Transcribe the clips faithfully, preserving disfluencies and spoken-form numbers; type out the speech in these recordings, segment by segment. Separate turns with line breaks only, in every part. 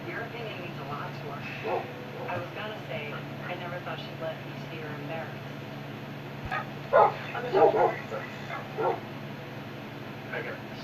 Your opinion means a lot to her. I was gonna say, I never thought she'd let me see her embarrassed.
I'm sorry, but I got this.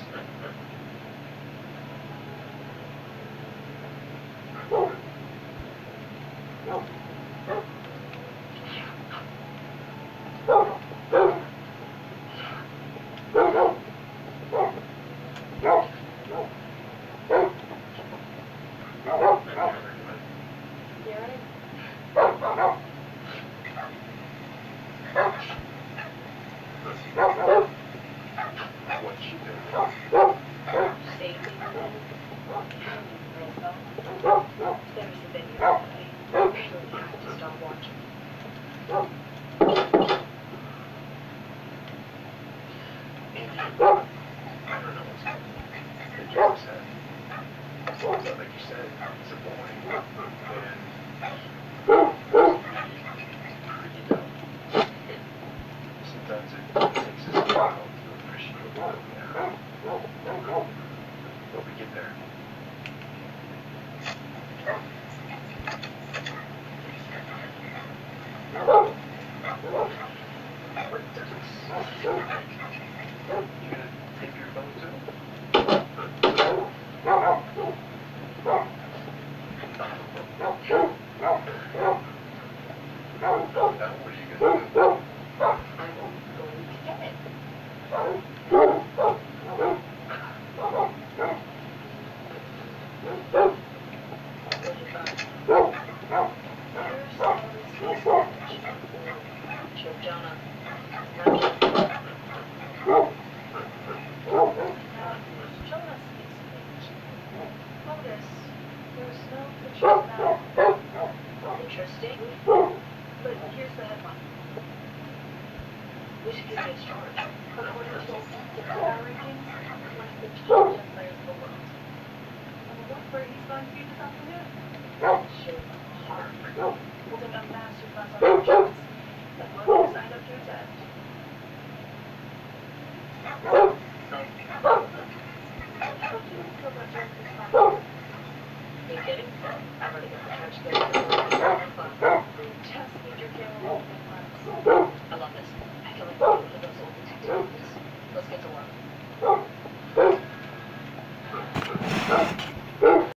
Holding a master class on